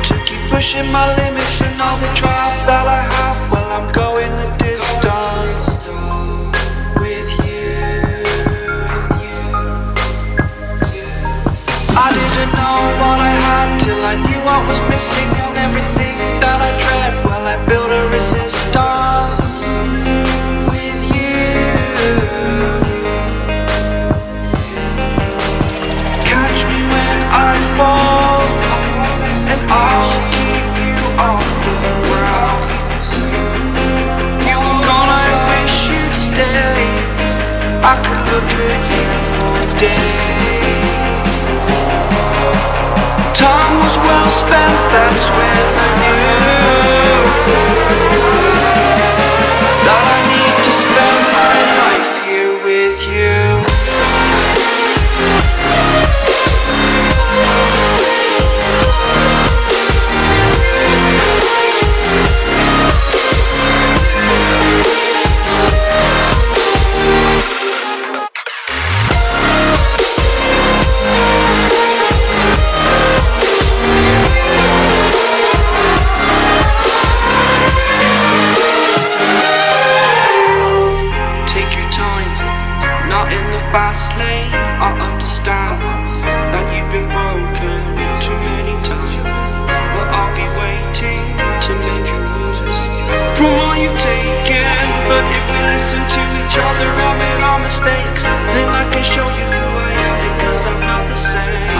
to keep pushing my limits and all the drive that I have. Well, I'm going the distance with you. I didn't know what I had till I knew what was missing, and everything that I dread, well, I built a resistance with you. Catch me when I fall, and I'll keep you off the ground. You're gone, I wish you'd stay. I could look at you for days. Time was well spent, that's when I knew that I need to spend my life here with you. Not in the fast lane, I understand that you've been broken too many times, but I'll be waiting to mend your wounds from all you've taken. But if we listen to each other, admit our mistakes, then I can show you who I am, because I'm not the same.